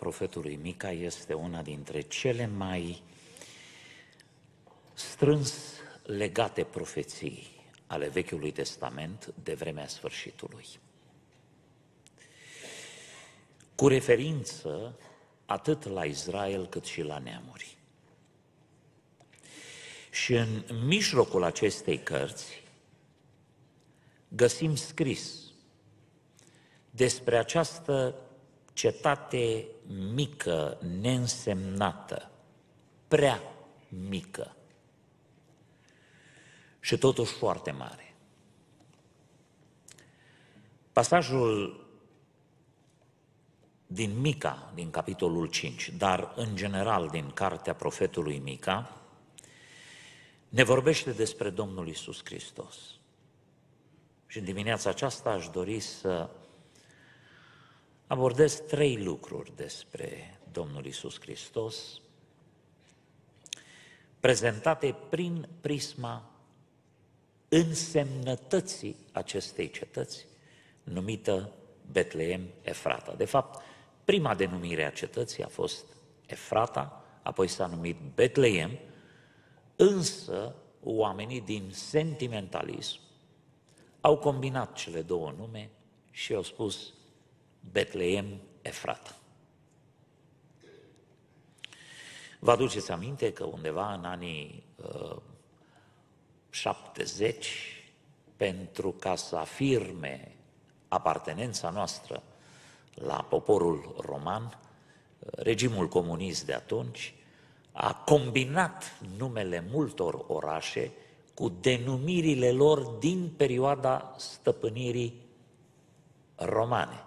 profetului Mica este una dintre cele mai strâns legate profeții ale Vechiului Testament de vremea sfârșitului, cu referință atât la Israel cât și la neamuri. Și în mijlocul acestei cărți găsim scris despre această cetate mică, neînsemnată, prea mică și totuși foarte mare. Pasajul din Mica, din capitolul 5, dar în general din cartea profetului Mica, ne vorbește despre Domnul Iisus Hristos. Și în dimineața aceasta aș dori să abordez 3 lucruri despre Domnul Iisus Hristos, prezentate prin prisma însemnătății acestei cetăți, numită Betleem Efrata. De fapt, prima denumire a cetății a fost Efrata, apoi s-a numit Betleem, însă oamenii din sentimentalism au combinat cele două nume și au spus Betleem Efrata. Vă aduceți aminte că undeva în anii 70, pentru ca să afirme apartenența noastră la poporul roman, regimul comunist de atunci a combinat numele multor orașe cu denumirile lor din perioada stăpânirii romane.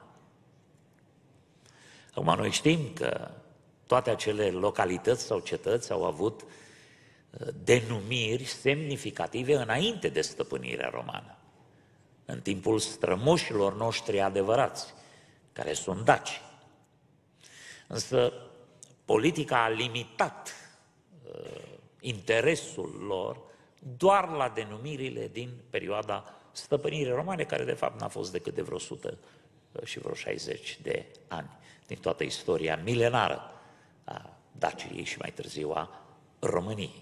Acum noi știm că toate acele localități sau cetăți au avut denumiri semnificative înainte de stăpânirea romană, în timpul strămoșilor noștri adevărați, care sunt daci. Însă politica a limitat interesul lor doar la denumirile din perioada stăpânirii romane, care de fapt n-a fost decât de vreo 100 și vreo 60 de ani, din toată istoria milenară a Daciei și mai târziu a României.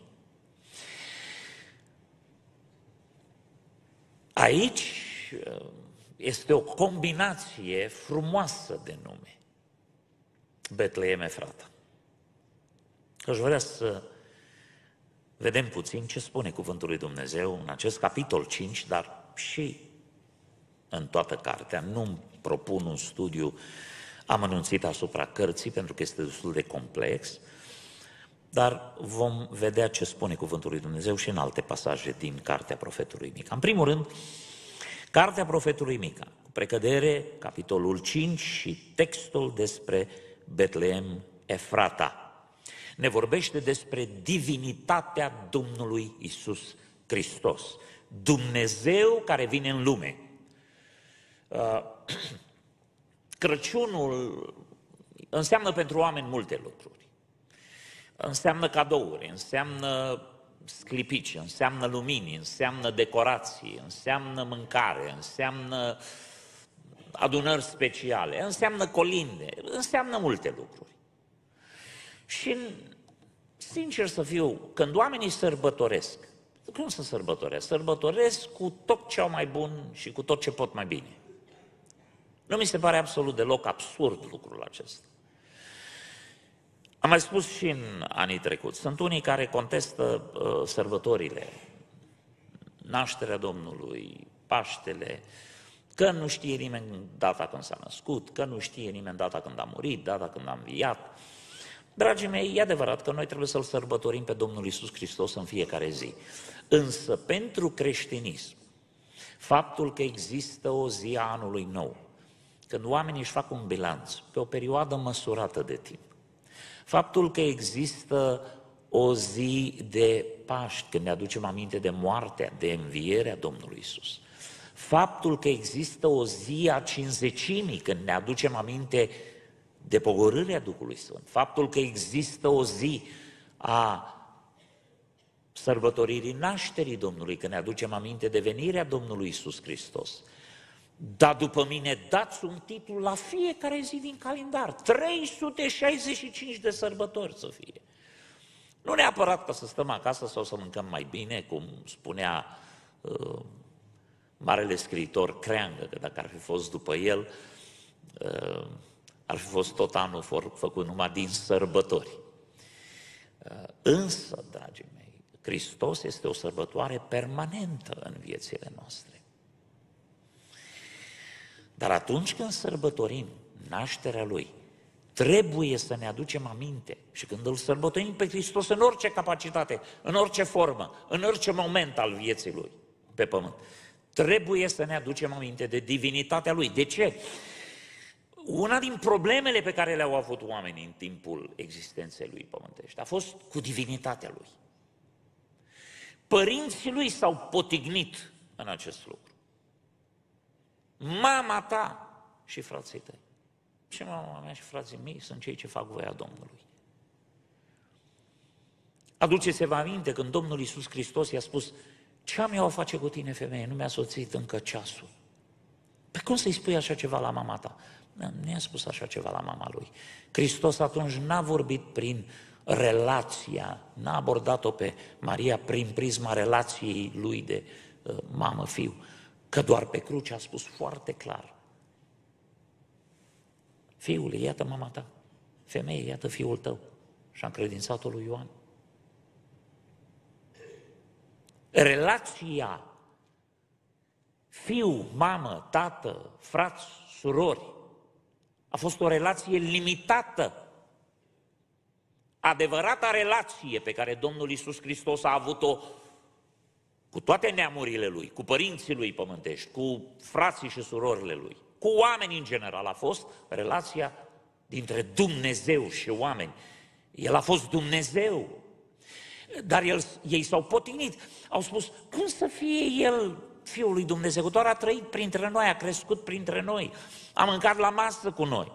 Aici este o combinație frumoasă de nume, Betleem Efrata. Aș vrea să vedem puțin ce spune cuvântul lui Dumnezeu în acest capitol 5, dar și în toată cartea. Nu-mi propun un studiu amănunțit asupra cărții, pentru că este destul de complex, dar vom vedea ce spune cuvântul lui Dumnezeu și în alte pasaje din cartea profetului Mica. În primul rând, cartea profetului Mica, cu precădere, capitolul 5 și textul despre Betleem Efrata, ne vorbește despre divinitatea Domnului Iisus Hristos, Dumnezeu care vine în lume. Crăciunul înseamnă pentru oameni multe lucruri. Înseamnă cadouri, înseamnă sclipici, înseamnă lumini, înseamnă decorații, înseamnă mâncare, înseamnă adunări speciale, înseamnă colinde, înseamnă multe lucruri. Și, sincer să fiu, când oamenii sărbătoresc, cum să sărbătoresc? Sărbătoresc cu tot ce au mai bun și cu tot ce pot mai bine. Nu mi se pare absolut deloc absurd lucrul acesta. Am mai spus și în anii trecuți, sunt unii care contestă sărbătorile, nașterea Domnului, Paștele, că nu știe nimeni data când s-a născut, că nu știe nimeni data când a murit, data când a înviat. Dragii mei, e adevărat că noi trebuie să-L sărbătorim pe Domnul Iisus Hristos în fiecare zi. Însă, pentru creștinism, faptul că există o zi a anului nou, când oamenii își fac un bilanț pe o perioadă măsurată de timp, faptul că există o zi de Paști, când ne aducem aminte de moartea, de învierea Domnului Iisus, faptul că există o zi a Cincizecimii, când ne aducem aminte de pogorârea Duhului Sfânt, faptul că există o zi a sărbătoririi nașterii Domnului, când ne aducem aminte de venirea Domnului Iisus Hristos, Dar după mine dați un titlu la fiecare zi din calendar. 365 de sărbători să fie. Nu neapărat ca să stăm acasă sau să mâncăm mai bine, cum spunea marele scriitor Creangă, că dacă ar fi fost după el, ar fi fost tot anul făcut numai din sărbători. Însă, dragii mei, Hristos este o sărbătoare permanentă în viețile noastre. Dar atunci când sărbătorim nașterea Lui, trebuie să ne aducem aminte și când îl sărbătorim pe Hristos în orice capacitate, în orice formă, în orice moment al vieții Lui pe pământ, trebuie să ne aducem aminte de divinitatea Lui. De ce? Una din problemele pe care le-au avut oamenii în timpul existenței Lui pământești a fost cu divinitatea Lui. Părinții Lui s-au potignit în acest lucru. Mama ta și frații tăi. Și mama mea și frații mei sunt cei ce fac voia Domnului. Aduceți-vă aminte când Domnul Iisus Hristos i-a spus: ce am eu a face cu tine, femeie? Nu mi-a soțit încă ceasul. Pe cum să-i spui așa ceva la mama ta? Nu i-a spus așa ceva la mama lui. Hristos atunci n-a vorbit prin relația, n-a abordat-o pe Maria prin prisma relației lui de mamă-fiu, că doar pe cruce a spus foarte clar: fiule, iată mama ta, femeie, iată fiul tău. Și a încredințat-o lui Ioan. Relația fiu, mamă, tată, frați, surori a fost o relație limitată. Adevărata relație pe care Domnul Iisus Hristos a avut-o cu toate neamurile Lui, cu părinții Lui pământești, cu frații și surorile Lui, cu oamenii în general, a fost relația dintre Dumnezeu și oameni. El a fost Dumnezeu, dar ei s-au potignit. Au spus: cum să fie El Fiul lui Dumnezeu? Doar a trăit printre noi, a crescut printre noi, a mâncat la masă cu noi.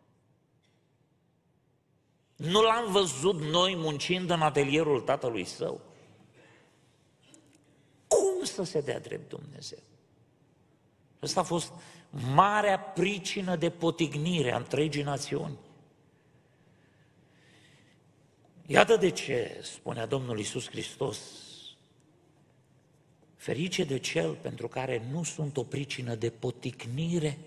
Nu l-am văzut noi muncind în atelierul tatălui său? Cum să se dea drept Dumnezeu? Asta a fost marea pricină de potignire a întregii națiuni. Iată de ce spunea Domnul Iisus Hristos: ferice de cel pentru care nu sunt o pricină de poticnire.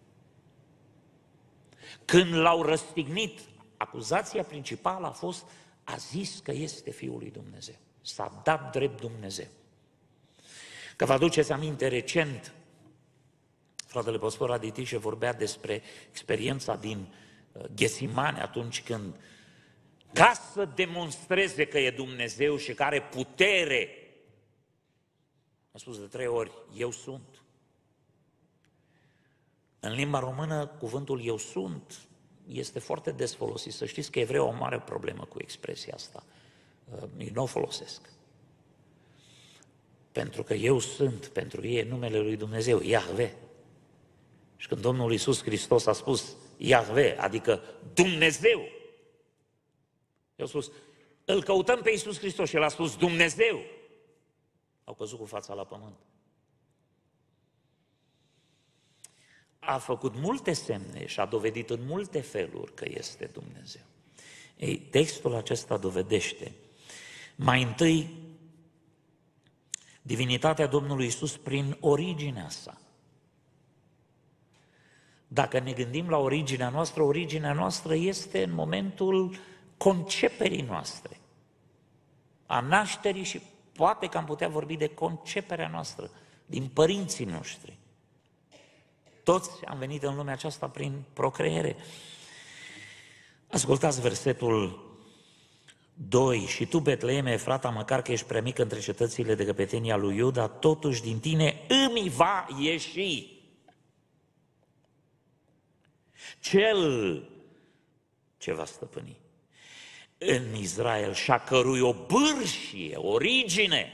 Când l-au răstignit, acuzația principală a fost: a zis că este Fiul lui Dumnezeu. S-a dat drept Dumnezeu. Că vă aduceți aminte, recent, fratele păstor Aditișe vorbea despre experiența din Ghesimane, atunci când, ca să demonstreze că e Dumnezeu și că are putere, a spus de 3 ori: eu sunt. În limba română, cuvântul eu sunt este foarte des folosit. Să știți că evreii au o mare problemă cu expresia asta. Ei nu o folosesc. Pentru că eu sunt, pentru ei e numele lui Dumnezeu, Iahve. Și când Domnul Iisus Hristos a spus Iahve, adică Dumnezeu, i-au spus: îl căutăm pe Iisus Hristos, și el a spus Dumnezeu. Au căzut cu fața la pământ. A făcut multe semne și a dovedit în multe feluri că este Dumnezeu. Ei, textul acesta dovedește mai întâi divinitatea Domnului Iisus prin originea sa. Dacă ne gândim la originea noastră este în momentul conceperii noastre, a nașterii, și poate că am putea vorbi de conceperea noastră, din părinții noștri. Toți am venit în lumea aceasta prin procreere. Ascultați versetul 2. Și tu, Betleeme Efrata, măcar că ești prea mic între cetățile de căpetenia lui Iuda, totuși din tine îmi va ieși cel ce va stăpâni în Israel și a cărui obârșie, origine,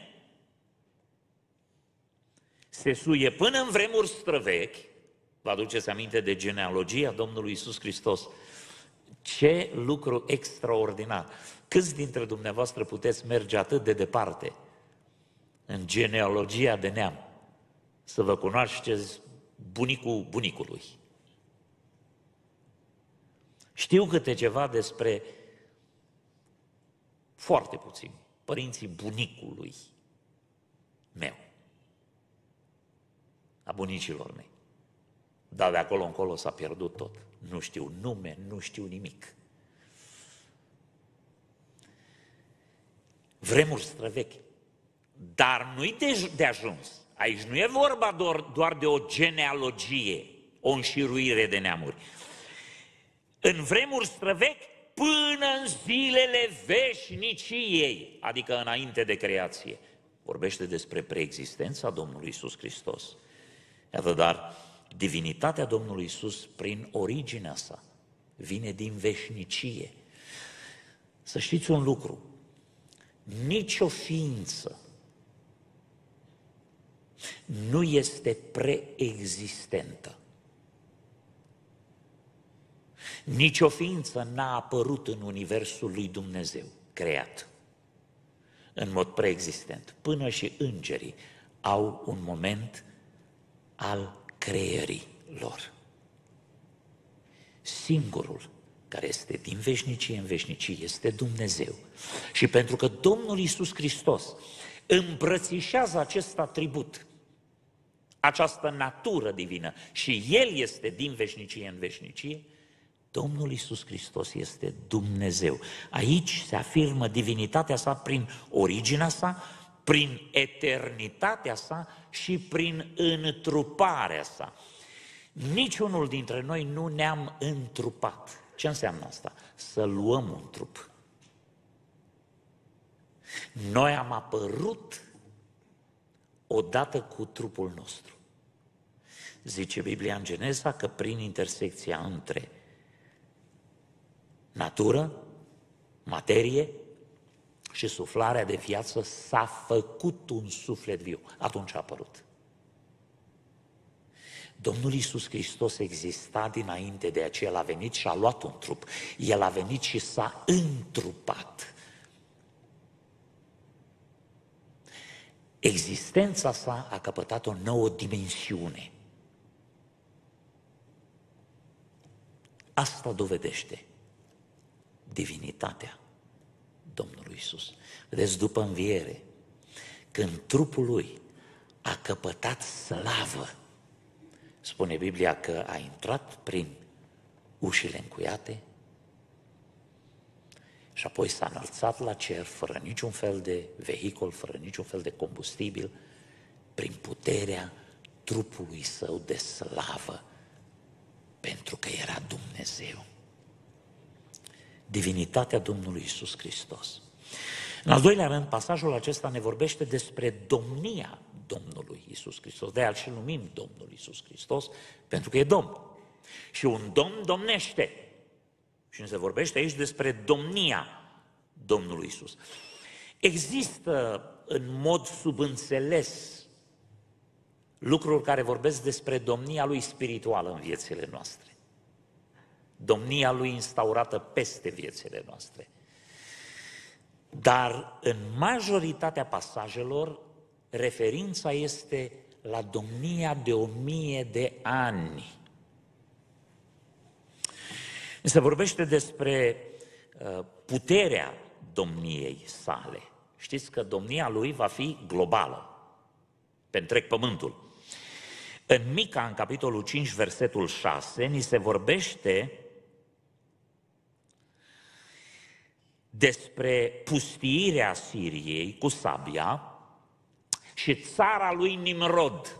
se suie până în vremuri străvechi. Vă aduceți aminte de genealogia Domnului Iisus Hristos? Ce lucru extraordinar! Câți dintre dumneavoastră puteți merge atât de departe în genealogia de neam, să vă cunoașteți bunicul bunicului. Știu câte ceva despre, foarte puțin, părinții bunicului meu, a bunicilor mei. Dar de acolo încolo s-a pierdut tot. Nu știu nume, nu știu nimic. Vremuri străvechi. Dar nu-i de ajuns. Aici nu e vorba doar de o genealogie, o înșiruire de neamuri. În vremuri străvechi, până în zilele veșniciei, adică înainte de creație. Vorbește despre preexistența Domnului Iisus Hristos. Iată, dar divinitatea Domnului Iisus, prin originea sa, vine din veșnicie. Să știți un lucru, nici o ființă nu este preexistentă. Nici o ființă n-a apărut în universul lui Dumnezeu, creat, în mod preexistent. Până și îngerii au un moment al creierii lor. Singurul care este din veșnicie în veșnicie este Dumnezeu. Și pentru că Domnul Iisus Hristos îmbrățișează acest atribut, această natură divină, și El este din veșnicie în veșnicie, Domnul Iisus Hristos este Dumnezeu. Aici se afirmă divinitatea sa prin originea sa, prin eternitatea sa și prin întruparea sa. Niciunul dintre noi nu ne-am întrupat. Ce înseamnă asta? Să luăm un trup. Noi am apărut odată cu trupul nostru. Zice Biblia în Geneza că prin intersecția între natură, materie și suflarea de viață s-a făcut un suflet viu. Atunci a apărut. Domnul Iisus Hristos exista dinainte de aceea, El a venit și a luat un trup. El a venit și s-a întrupat. Existența sa a căpătat o nouă dimensiune. Asta dovedește divinitatea Domnului Iisus. Vedeți, după înviere, când trupul Lui a căpătat slavă, spune Biblia că a intrat prin ușile încuiate și apoi s-a înălțat la cer fără niciun fel de vehicul, fără niciun fel de combustibil, prin puterea trupului său de slavă, pentru că era Dumnezeu. Divinitatea Domnului Iisus Hristos. În al doilea rând, pasajul acesta ne vorbește despre domnia Domnului Iisus Hristos. De-aia și numim Domnul Iisus Hristos, pentru că e Domn. Și un Domn domnește. Și se vorbește aici despre domnia Domnului Iisus. Există în mod subînțeles lucruri care vorbesc despre domnia Lui spirituală în viețile noastre. Domnia Lui instaurată peste viețile noastre. Dar în majoritatea pasajelor, referința este la domnia de 1000 de ani. Se vorbește despre puterea domniei sale. Știți că domnia Lui va fi globală, pe întreg pământul. În Mica, în capitolul 5, versetul 6, ni se vorbește despre pustiirea Siriei cu sabia și țara lui Nimrod.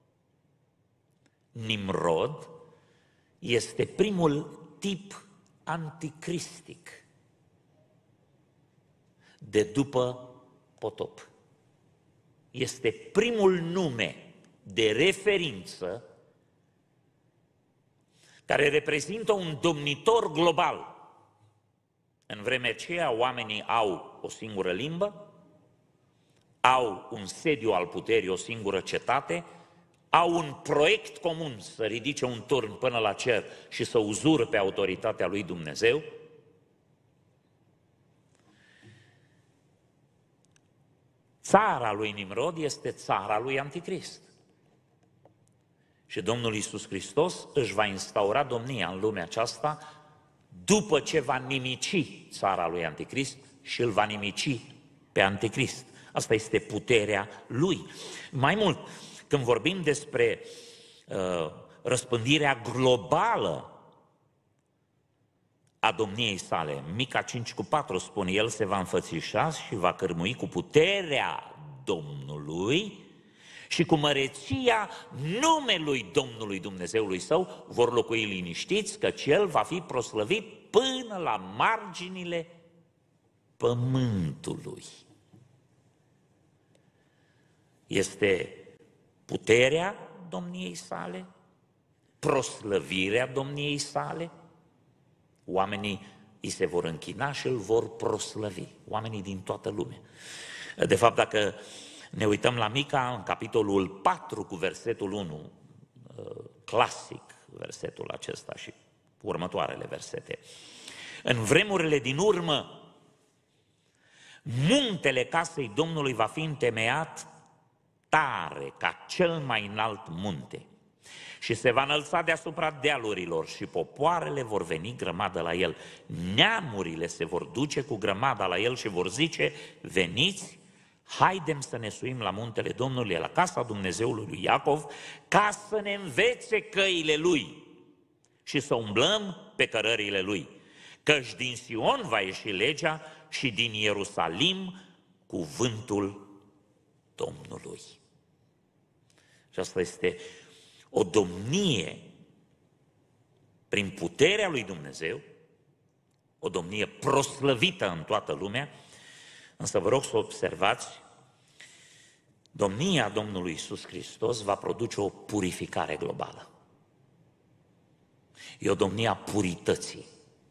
Nimrod este primul tip anticristic de după potop. Este primul nume de referință care reprezintă un domnitor global. În vremea aceea, oamenii au o singură limbă, au un sediu al puterii, o singură cetate, au un proiect comun să ridice un turn până la cer și să uzurpe autoritatea lui Dumnezeu. Țara lui Nimrod este țara lui Anticrist. Și Domnul Iisus Hristos își va instaura domnia în lumea aceasta după ce va nimici țara lui Anticrist și îl va nimici pe Anticrist. Asta este puterea lui. Mai mult, când vorbim despre răspândirea globală a domniei sale, Mica 5:4 spune, el se va înfățișa și va cărmui cu puterea Domnului și cu măreția numelui Domnului Dumnezeului său vor locui liniștiți, căci el va fi proslăvit până la marginile pământului. Este puterea domniei sale, proslăvirea domniei sale, oamenii îi se vor închina și îl vor proslăvi, oamenii din toată lumea. De fapt, dacă ne uităm la Mica, în capitolul 4 cu versetul 1, clasic versetul acesta și următoarele versete. În vremurile din urmă, muntele casei Domnului va fi întemeiat tare ca cel mai înalt munte și se va înălța deasupra dealurilor și popoarele vor veni grămadă la el. Neamurile se vor duce cu grămada la el și vor zice, veniți, haidem să ne suim la muntele Domnului, la casa Dumnezeului lui Iacov, ca să ne învețe căile lui și să umblăm pe cărările lui. Căci din Sion va ieși legea și din Ierusalim cuvântul Domnului. Și asta este o domnie prin puterea lui Dumnezeu, o domnie proslăvită în toată lumea, însă vă rog să observați, domnia Domnului Iisus Hristos va produce o purificare globală. E o domnie a purității.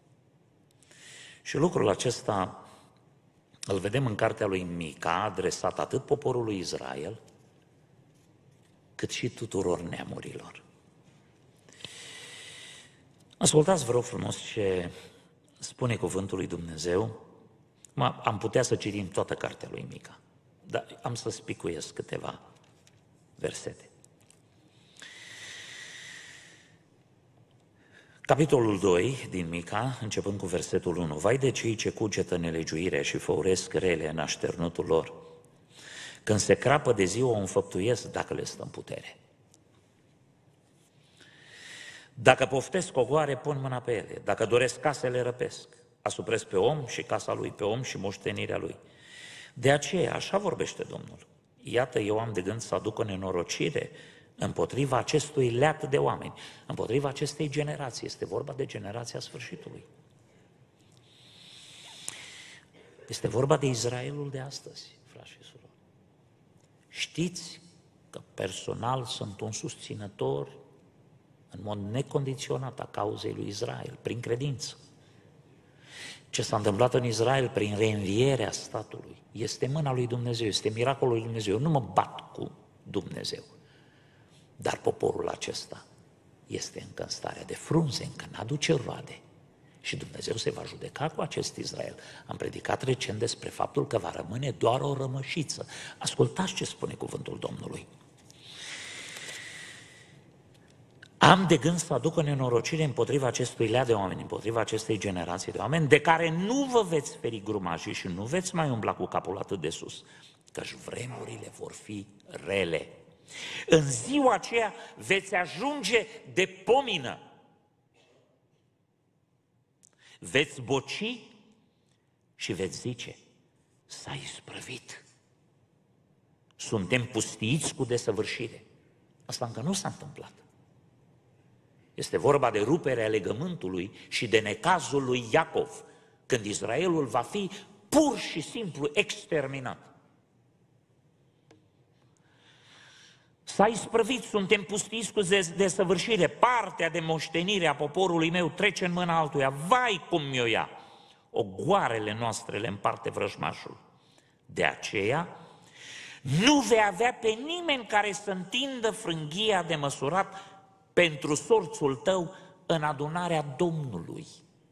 Și lucrul acesta îl vedem în cartea lui Mica, adresat atât poporului Israel, cât și tuturor neamurilor. Ascultați, vă rog frumos, ce spune cuvântul lui Dumnezeu. Am putea să citim toată cartea lui Mica, dar am să spicuiesc câteva versete. Capitolul 2 din Mica, începând cu versetul 1. Vai de cei ce cugetă nelegiuirea și făuresc rele în așternutul lor. Când se crapă de ziua, o înfăptuiesc dacă le stă în putere. Dacă poftesc ogoare, pun mâna pe ele. Dacă doresc case, le răpesc. Asupresc pe om și casa lui, pe om și moștenirea lui. De aceea, așa vorbește Domnul. Iată, eu am de gând să aduc o nenorocire împotriva acestui leat de oameni, împotriva acestei generații. Este vorba de generația sfârșitului. Este vorba de Israelul de astăzi, frați și surori. Știți că personal sunt un susținător în mod necondiționat a cauzei lui Israel, prin credință. Ce s-a întâmplat în Israel prin reînvierea statului este mâna lui Dumnezeu, este miracolul lui Dumnezeu. Eu nu mă bat cu Dumnezeu, dar poporul acesta este încă în starea de frunze, încă n-aduce roade. Și Dumnezeu se va judeca cu acest Israel. Am predicat recent despre faptul că va rămâne doar o rămășiță. Ascultați ce spune cuvântul Domnului. Am de gând să aduc o nenorocire împotriva acestui leat de oameni, împotriva acestei generații de oameni, de care nu vă veți feri grumajii și nu veți mai umbla cu capul atât de sus, căci vremurile vor fi rele. În ziua aceea veți ajunge de pomină. Veți boci și veți zice, s-a isprăvit. Suntem pustiiți cu desăvârșire. Asta încă nu s-a întâmplat. Este vorba de ruperea legământului și de necazul lui Iacov, când Israelul va fi pur și simplu exterminat. S-a isprăvit, suntem pustiți cu desăvârșire, partea de moștenire a poporului meu trece în mâna altuia, vai cum mi-o ia, ogoarele noastre le împarte vrăjmașul. De aceea nu vei avea pe nimeni care să întindă frânghia de măsurat pentru sorțul tău în adunarea Domnului.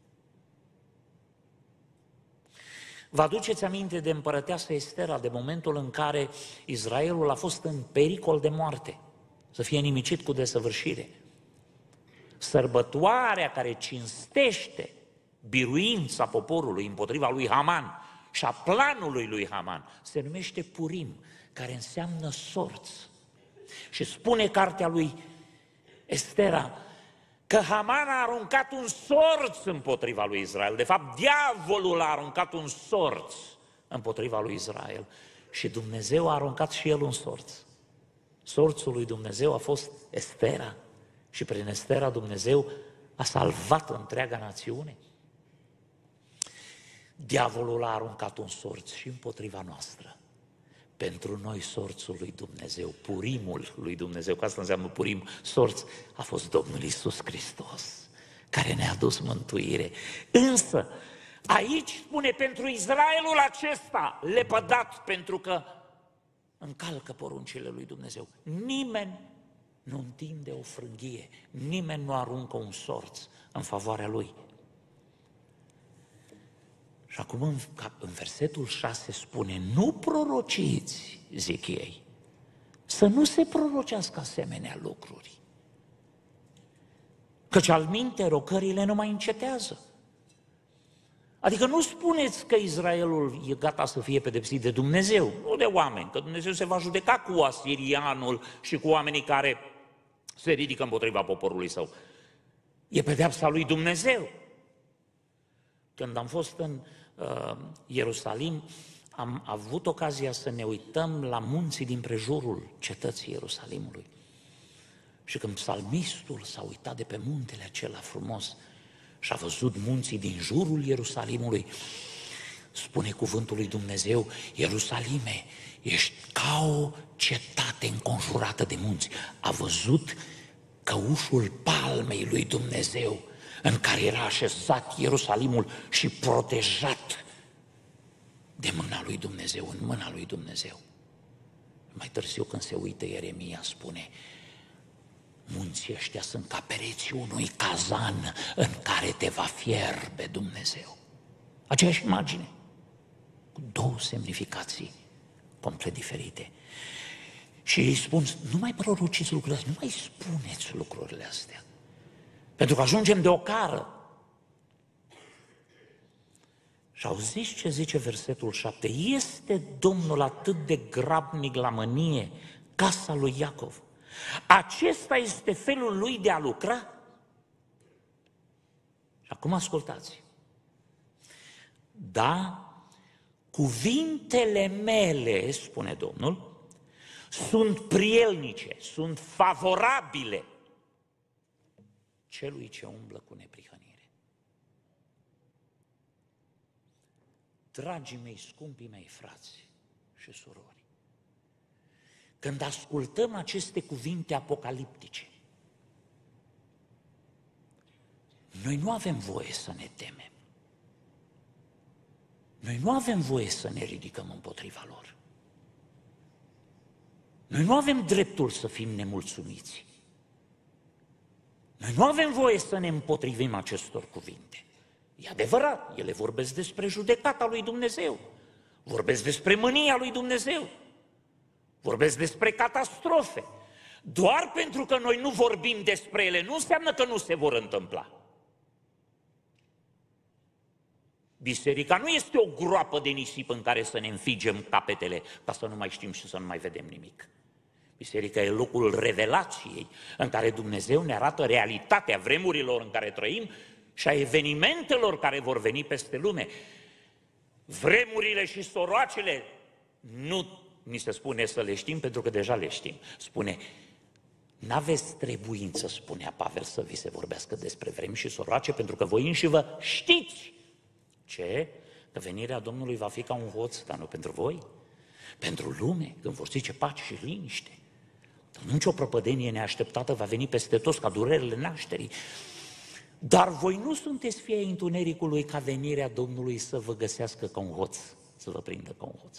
Vă aduceți aminte de împărăteasa Estera, de momentul în care Israelul a fost în pericol de moarte. să fie nimicit cu desăvârșire. Sărbătoarea care cinstește biruința poporului împotriva lui Haman și a planului lui Haman se numește Purim, care înseamnă sorți. Și spune cartea lui Estera că Haman a aruncat un sorț împotriva lui Israel. De fapt, diavolul a aruncat un sorț împotriva lui Israel și Dumnezeu a aruncat și el un sorț. Sorțul lui Dumnezeu a fost Estera și prin Estera Dumnezeu a salvat întreaga națiune. Diavolul a aruncat un sorț și împotriva noastră. Pentru noi sorțul lui Dumnezeu, Purimul lui Dumnezeu, că asta înseamnă Purim, sorț, a fost Domnul Iisus Hristos, care ne-a adus mântuire. Însă, aici spune pentru Israelul acesta, lepădat pentru că încalcă poruncile lui Dumnezeu. Nimeni nu întinde o frânghie, nimeni nu aruncă un sorț în favoarea lui. Și acum în versetul 6 spune, nu prorociți, zic ei, să nu se prorocească asemenea lucruri. Căci alminte rocările nu mai încetează. Adică nu spuneți că Israelul e gata să fie pedepsit de Dumnezeu, nu de oameni, că Dumnezeu se va judeca cu asirianul și cu oamenii care se ridică împotriva poporului său. E pedeapsa lui Dumnezeu. Când am fost în Ierusalim, am avut ocazia să ne uităm la munții din prejurul cetății Ierusalimului. Și când psalmistul s-a uitat de pe muntele acela frumos și a văzut munții din jurul Ierusalimului, spune cuvântul lui Dumnezeu, Ierusalime, ești ca o cetate înconjurată de munți. A văzut căușul palmei lui Dumnezeu, în care era așezat Ierusalimul și protejat de mâna lui Dumnezeu, în mâna lui Dumnezeu. Mai târziu când se uită Ieremia spune, munții ăștia sunt ca pereții unui cazan în care te va fierbe Dumnezeu. Aceeași imagine, cu două semnificații complet diferite. Și îi spun, nu mai prorociți lucrurile astea, nu mai spuneți lucrurile astea. Pentru că ajungem de ocară. Și auziți ce zice versetul 7? Este Domnul atât de grabnic la mânie, casa lui Iacov. Acesta este felul lui de a lucra? Și acum ascultați. Da, cuvintele mele, spune Domnul, sunt prielnice, sunt favorabile celui ce umblă cu neprihănire. Dragii mei, scumpii mei frați și surori, când ascultăm aceste cuvinte apocaliptice, noi nu avem voie să ne temem. Noi nu avem voie să ne ridicăm împotriva lor. Noi nu avem dreptul să fim nemulțumiți. Noi nu avem voie să ne împotrivim acestor cuvinte. E adevărat, ele vorbesc despre judecata lui Dumnezeu, vorbesc despre mânia lui Dumnezeu, vorbesc despre catastrofe. Doar pentru că noi nu vorbim despre ele, nu înseamnă că nu se vor întâmpla. Biserica nu este o groapă de nisip în care să ne înfigem capetele ca să nu mai știm și să nu mai vedem nimic. Biserica e locul revelației în care Dumnezeu ne arată realitatea vremurilor în care trăim și a evenimentelor care vor veni peste lume. Vremurile și soroacele nu ni se spune să le știm pentru că deja le știm. Spune, n-aveți trebuință, spunea Pavel, să vi se vorbească despre vremi și soroace pentru că voi înși vă știți. Ce? Că venirea Domnului va fi ca un hoț, dar nu pentru voi, pentru lume, când vor zice pace și liniște. Nici o prăpădenie neașteptată va veni peste toți ca durerile nașterii. Dar voi nu sunteți fii ai întunericului ca venirea Domnului să vă găsească ca un hoț, să vă prindă ca un hoț.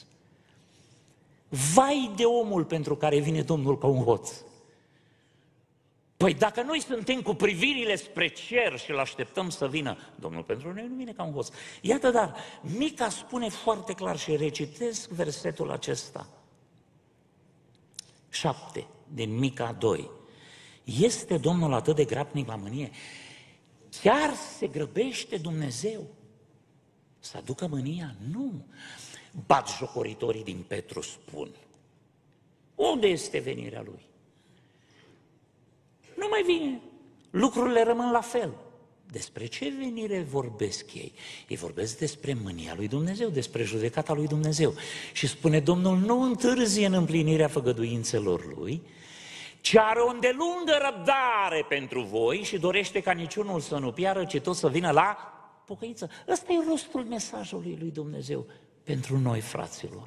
Vai de omul pentru care vine Domnul ca un hoț. Păi dacă noi suntem cu privirile spre cer și îl așteptăm să vină, Domnul pentru noi nu vine ca un hoț. Iată, dar Mica spune foarte clar și recitesc versetul acesta. 7. din Mica 2. Este Domnul atât de grabnic la mânie? Chiar se grăbește Dumnezeu să aducă mânia? Nu. Batjocoritorii din Petru spun: unde este venirea Lui? Nu mai vine. Lucrurile rămân la fel. Despre ce venire vorbesc ei? Ei vorbesc despre mânia lui Dumnezeu, despre judecata lui Dumnezeu. Și spune Domnul: nu întârzie în împlinirea făgăduințelor Lui, ci are o îndelungă răbdare pentru voi și dorește ca niciunul să nu piară, ci tot să vină la pocăință. Ăsta e rostul mesajului lui Dumnezeu pentru noi, fraților.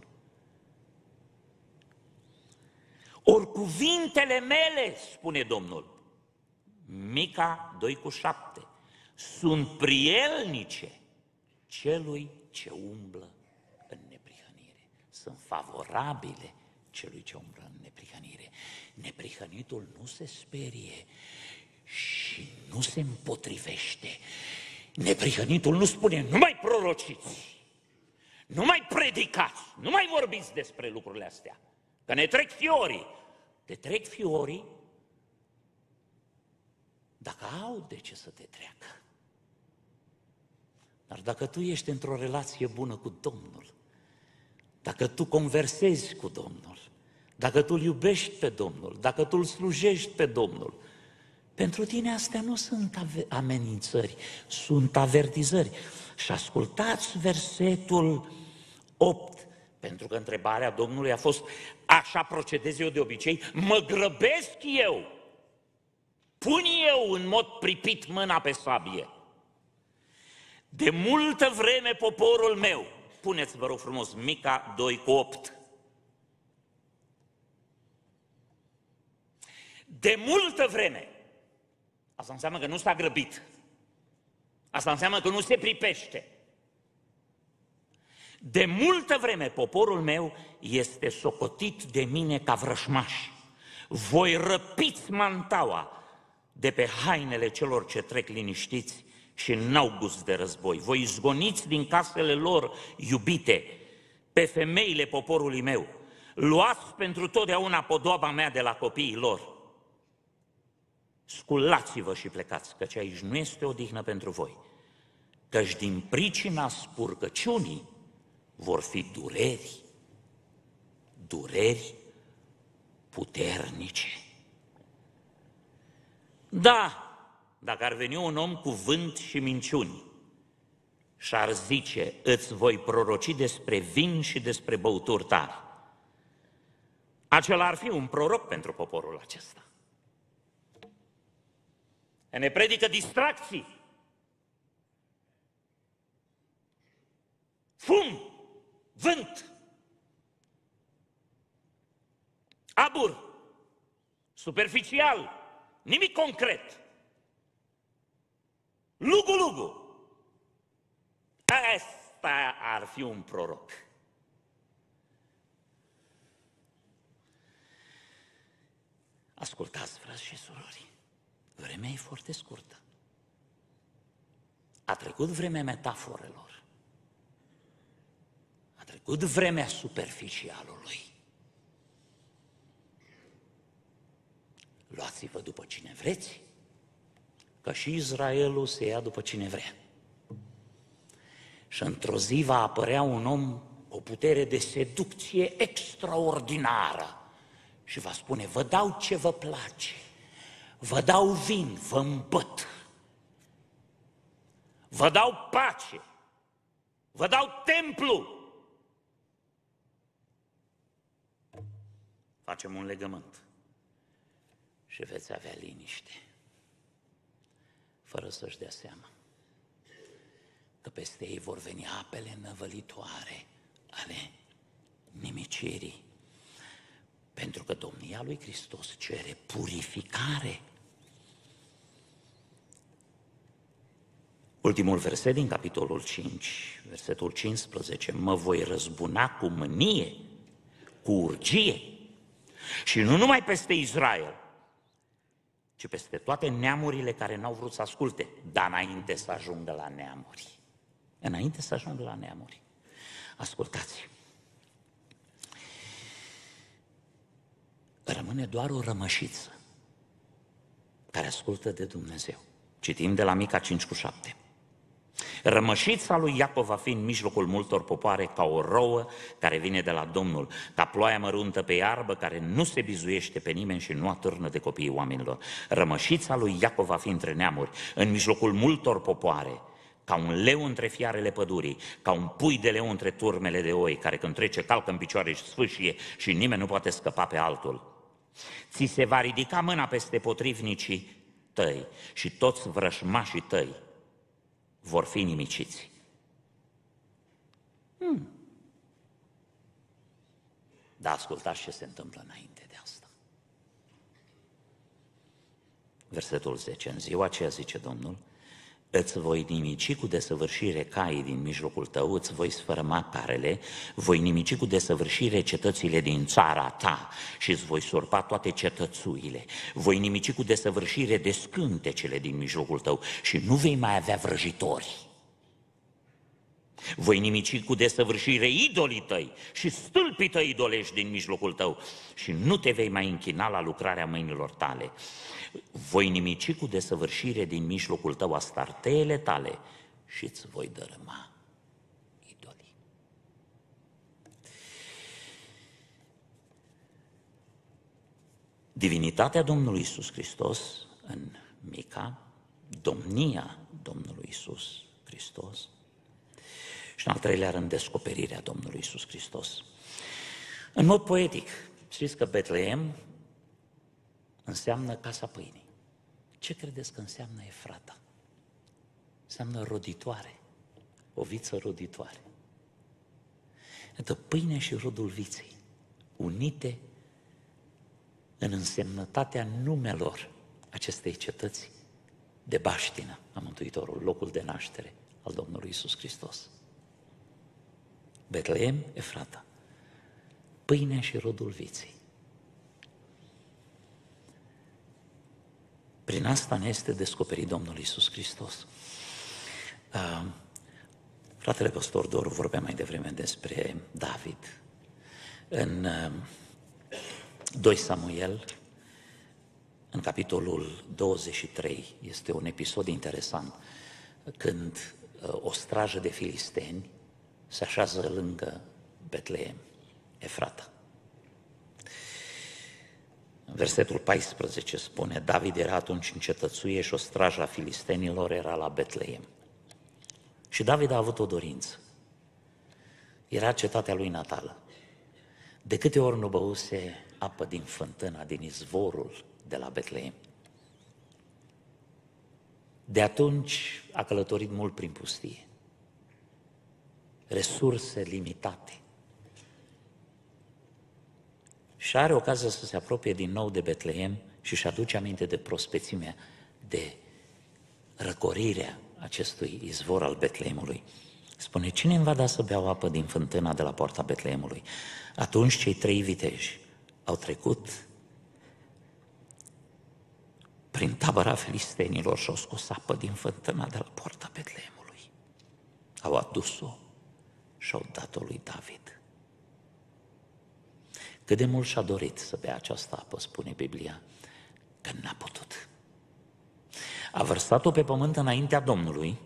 Ori cuvintele mele, spune Domnul, Mica 2:7, sunt prielnice celui ce umblă în neprihănire. Sunt favorabile celui ce umblă în neprihănire. Neprihănitul nu se sperie și nu se împotrivește. Neprihănitul nu spune: nu mai prorociți, nu mai predicați, nu mai vorbiți despre lucrurile astea, că ne trec fiorii. Te trec fiorii dacă au de ce să te treacă. Dar dacă tu ești într-o relație bună cu Domnul, dacă tu conversezi cu Domnul, dacă tu îl iubești pe Domnul, dacă tu îl slujești pe Domnul, pentru tine astea nu sunt amenințări, sunt avertizări. Și ascultați versetul 8, pentru că întrebarea Domnului a fost: așa procedez eu de obicei? Mă grăbesc eu? Pun eu în mod pripit mâna pe sabie? De multă vreme poporul meu, puneți vă rog frumos Mica 2:8. De multă vreme. Asta înseamnă că nu s-a grăbit. Asta înseamnă că nu se pripește. De multă vreme poporul meu este socotit de mine ca vrășmaș. Voi răpiți mantaua de pe hainele celor ce trec liniștiți și n-au gust de război. Voi izgoniți din casele lor iubite pe femeile poporului meu. Luați pentru totdeauna podoaba mea de la copiii lor. Sculați-vă și plecați, căci aici nu este odihnă pentru voi, căci din pricina spurcăciunii vor fi dureri puternice. Da, dacă ar veni un om cu vânt și minciuni și ar zice: îți voi proroci despre vin și despre băuturi tari, acela ar fi un proroc pentru poporul acesta. Ne predică distracții, fum, vânt, abur, superficial, nimic concret. Lugu. Asta ar fi un proroc. Ascultați, frați și surori, vremea e foarte scurtă. A trecut vremea metaforelor. A trecut vremea superficialului. Luați-vă după cine vreți, că și Israelul se ia după cine vrea. Și într-o zi va apărea un om cu o putere de seducție extraordinară și va spune: vă dau ce vă place, vă dau vin, vă îmbăt, vă dau pace, vă dau templu. Facem un legământ și veți avea liniște, fără să-și dea seama că peste ei vor veni apele năvălitoare ale nimicirii. Pentru că domnia lui Hristos cere purificare. Ultimul verset din capitolul 5, versetul 15: mă voi răzbuna cu mânie, cu urgie, și nu numai peste Israel, ci peste toate neamurile care n-au vrut să asculte, dar înainte să ajungă la neamuri. Înainte să ajungă la neamuri. Ascultați! Rămâne doar o rămășiță care ascultă de Dumnezeu. Citim de la Mica 5:7. Rămășița lui Iacov va fi în mijlocul multor popoare ca o rouă care vine de la Domnul, ca ploaia măruntă pe iarbă care nu se bizuiește pe nimeni și nu atârnă de copiii oamenilor. Rămășița lui Iacov va fi între neamuri, în mijlocul multor popoare, ca un leu între fiarele pădurii, ca un pui de leu între turmele de oi, care când trece calcă în picioare și sfâșie și nimeni nu poate scăpa pe altul. Ți se va ridica mâna peste potrivnicii tăi și toți vrășmașii tăi vor fi nimiciți. Dar ascultați ce se întâmplă înainte de asta. Versetul 10. În ziua aceea, zice Domnul, îți voi nimici cu desăvârșire caii din mijlocul tău, îți voi sfărâma carele, voi nimici cu desăvârșire cetățile din țara ta și îți voi surpa toate cetățuile. Voi nimici cu desăvârșire descântecele din mijlocul tău și nu vei mai avea vrăjitori. Voi nimici cu desăvârșire idolii tăi și stâlpii tăi idolești din mijlocul tău și nu te vei mai închina la lucrarea mâinilor tale. Voi nimici cu desăvârșire din mijlocul tău astarteele tale și îți voi dărâma idolii. Divinitatea Domnului Iisus Hristos în Mica, domnia Domnului Iisus Hristos și în al treilea rând descoperirea Domnului Iisus Hristos. În mod poetic, știți că Betleem înseamnă casa pâinii. Ce credeți că înseamnă Efrata? Înseamnă roditoare, o viță roditoare. Iată, pâinea și rodul viței, unite în însemnătatea numelor acestei cetăți de baștină a Mântuitorului, locul de naștere al Domnului Iisus Hristos. Betleem, Efrata, pâinea și rodul viței. Prin asta ne este descoperit Domnul Iisus Hristos. Fratele păstor Doru vorbea mai devreme despre David. În 2 Samuel, în capitolul 23, este un episod interesant, când o strajă de filisteni se așează lângă Betleem, Efrata. Versetul 14 spune, David era atunci în cetățuie și o strajă a filistenilor era la Betleem. Și David a avut o dorință. Era cetatea lui natală. De câte ori nu băuse apă din fântâna, din izvorul de la Betleem. De atunci a călătorit mult prin pustie. Resurse limitate. Și are ocazia să se apropie din nou de Betleem și își aduce aminte de prospețimea, de răcorirea acestui izvor al Betleemului. Spune, cine îmi va da să beau apă din fântâna de la poarta Betleemului? Atunci cei 3 viteji au trecut prin tabăra filistenilor și au scos apă din fântâna de la poarta Betleemului. Au adus-o și au dat-o lui David. Cât de mult și-a dorit să bea această apă, spune Biblia, că n-a putut. A vărsat-o pe pământ înaintea Domnului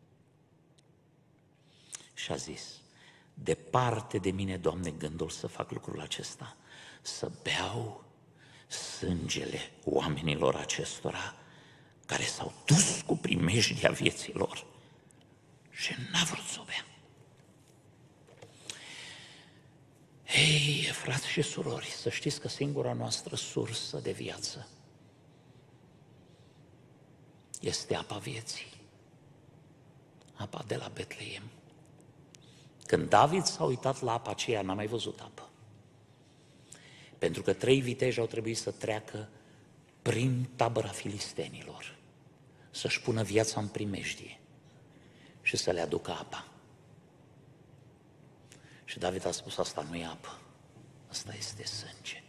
și a zis, departe de mine, Doamne, gândul să fac lucrul acesta, să beau sângele oamenilor acestora care s-au dus cu primejdia vieții lor și n-a vrut să o bea. Hei, frați și surori, să știți că singura noastră sursă de viață este apa vieții, apa de la Betleem. Când David s-a uitat la apa aceea, n-a mai văzut apă. Pentru că 3 viteji au trebuit să treacă prin tabăra filistenilor, să-și pună viața în primejdie și să le aducă apa. Și David a spus, asta nu e apă, asta este sânge.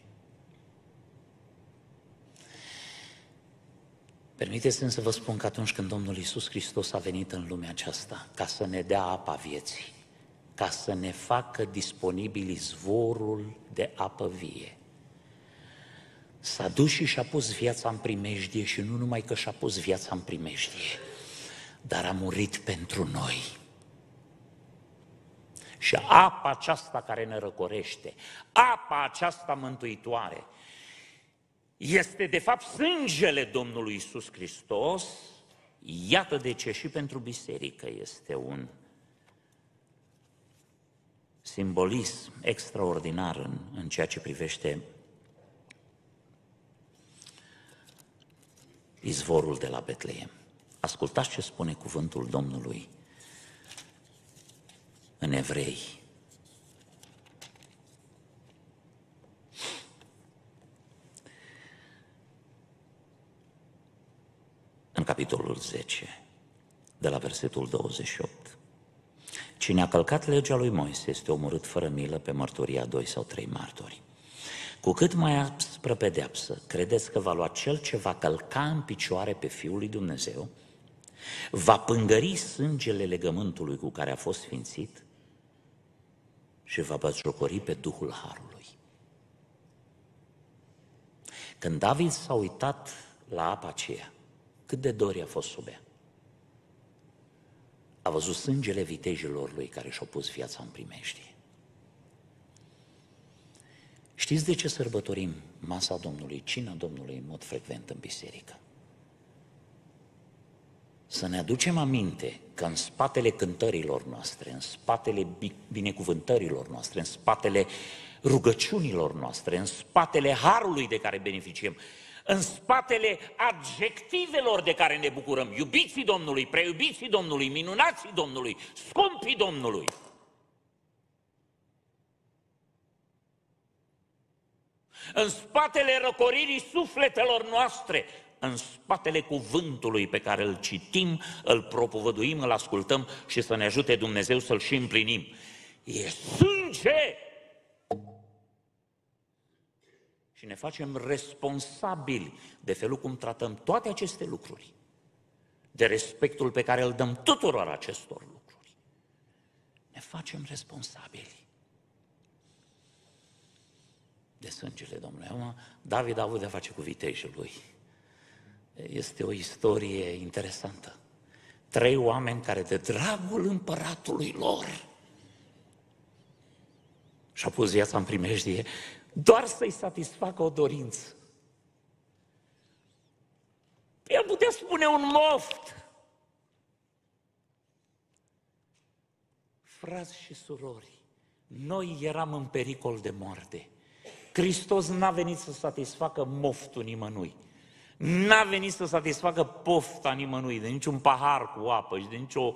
Permiteți-mi să vă spun că atunci când Domnul Iisus Hristos a venit în lumea aceasta ca să ne dea apa vieții, ca să ne facă disponibil izvorul de apă vie, S-a dus și-a pus viața în primejdie și nu numai că și-a pus viața în primejdie, dar a murit pentru noi. Și apa aceasta care ne răcorește, apa aceasta mântuitoare, este de fapt sângele Domnului Iisus Hristos. Iată de ce și pentru biserică este un simbolism extraordinar în ceea ce privește izvorul de la Betleem. Ascultați ce spune cuvântul Domnului în Evrei. În capitolul 10, de la versetul 28. Cine a călcat legea lui Moise este omorât fără milă pe mărturia 2 sau 3 martori. Cu cât mai aspră pedeapsă, credeți că va lua cel ce va călca în picioare pe Fiul lui Dumnezeu, va pângări sângele legământului cu care a fost sfințit și va batjocori pe Duhul Harului. Când David s-a uitat la apa aceea, cât de dor i-a fost să o bea, a văzut sângele vitejilor lui care și-au pus viața în primejdie. Știți de ce sărbătorim masa Domnului, cina Domnului în mod frecvent în biserică? Să ne aducem aminte că în spatele cântărilor noastre, în spatele binecuvântărilor noastre, în spatele rugăciunilor noastre, în spatele harului de care beneficiem, în spatele adjectivelor de care ne bucurăm, iubiții Domnului, preiubiții Domnului, minunații Domnului, scumpii Domnului, în spatele răcoririi sufletelor noastre, în spatele cuvântului pe care îl citim, îl propovăduim, îl ascultăm și să ne ajute Dumnezeu să-l și împlinim. E sânge! Și ne facem responsabili de felul cum tratăm toate aceste lucruri, de respectul pe care îl dăm tuturor acestor lucruri. Ne facem responsabili de sângele Domnului. Acum, David a avut de-a face cu vitejul lui. Este o istorie interesantă. 3 oameni care de dragul împăratului lor și-au pus viața în primejdie doar să-i satisfacă o dorință. El putea spune un moft. Frați și surori, noi eram în pericol de moarte. Hristos n-a venit să satisfacă moftul nimănui. N-a venit să satisfacă pofta nimănui, de niciun pahar cu apă și de nicio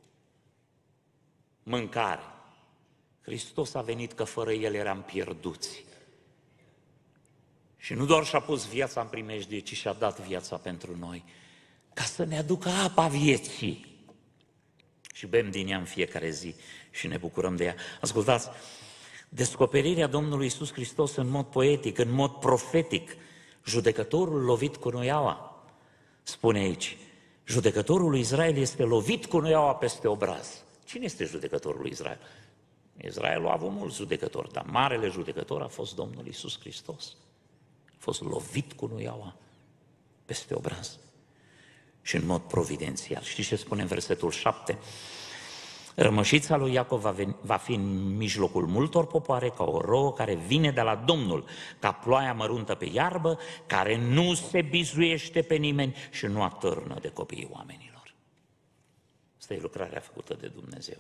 mâncare. Hristos a venit că fără El eram pierduți. Și nu doar și-a pus viața în primejdie, ci și-a dat viața pentru noi, ca să ne aducă apa vieții. Și bem din ea în fiecare zi și ne bucurăm de ea. Ascultați, descoperirea Domnului Iisus Hristos în mod poetic, în mod profetic, judecătorul lovit cu noiaua, spune aici, judecătorul lui Israel este lovit cu noiaua peste obraz. Cine este judecătorul lui Israel? Israelul a avut mulți judecători, dar marele judecător a fost Domnul Iisus Hristos. A fost lovit cu noiaua peste obraz și în mod providențial. Știți ce spune în versetul 7? Rămășița lui Iacov va fi în mijlocul multor popoare ca o rouă care vine de la Domnul, ca ploaia măruntă pe iarbă, care nu se bizuiește pe nimeni și nu atârnă de copiii oamenilor. Asta e lucrarea făcută de Dumnezeu.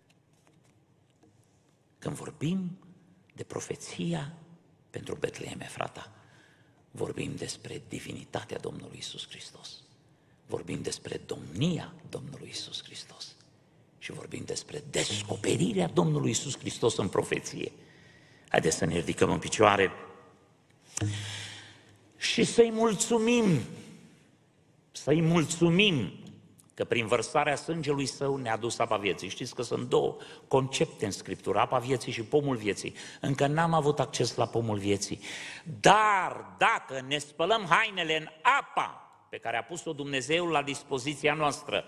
Când vorbim de profeția pentru Betleem Efrata, vorbim despre divinitatea Domnului Iisus Hristos. Vorbim despre domnia Domnului Iisus Hristos. Și vorbim despre descoperirea Domnului Iisus Hristos în profeție. Haideți să ne ridicăm în picioare și să-i mulțumim că prin vărsarea sângelui Său ne-a adus apa vieții. Știți că sunt 2 concepte în Scriptură, apa vieții și pomul vieții. Încă n-am avut acces la pomul vieții. Dar dacă ne spălăm hainele în apa pe care a pus-o Dumnezeu la dispoziția noastră,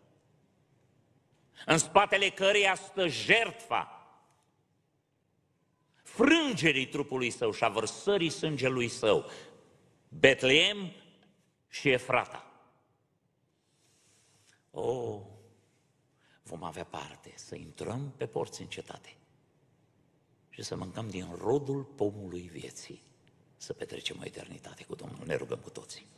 în spatele căreia stă jertfa frângerii trupului Său și a vărsării sângelui Său, Betleem și Efrata. Vom avea parte să intrăm pe porți în cetate și să mâncăm din rodul pomului vieții, să petrecem o eternitate cu Domnul. Ne rugăm cu toții.